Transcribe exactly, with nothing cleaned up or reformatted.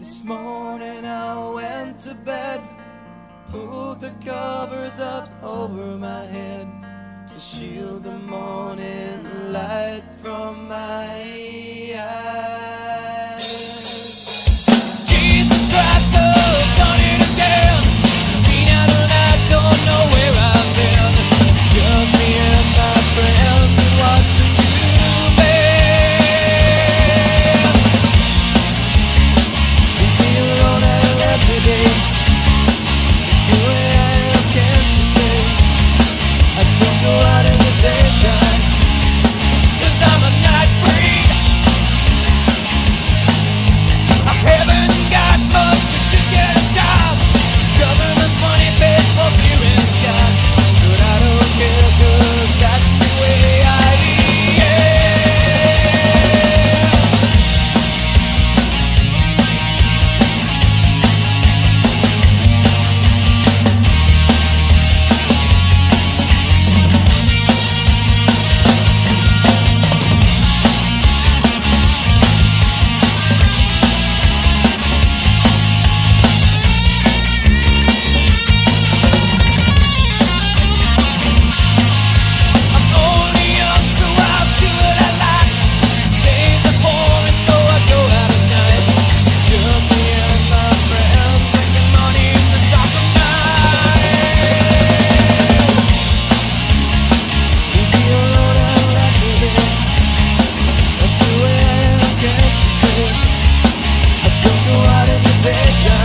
This morning I went to bed, pulled the covers up over my head to shield the morning light from my eyes. Jesus Christ, I've done it again. Been out and I don't know where I've been. Just me and my friends and watching you bend. Leave me alone and let me be. Here I am, can't you see? I don't go out in the daytime, 'cause I'm a night freak. I haven't got much, you should get a job. Government money paid for beer and scotch. But I don't care, 'cause that's the way I am. Take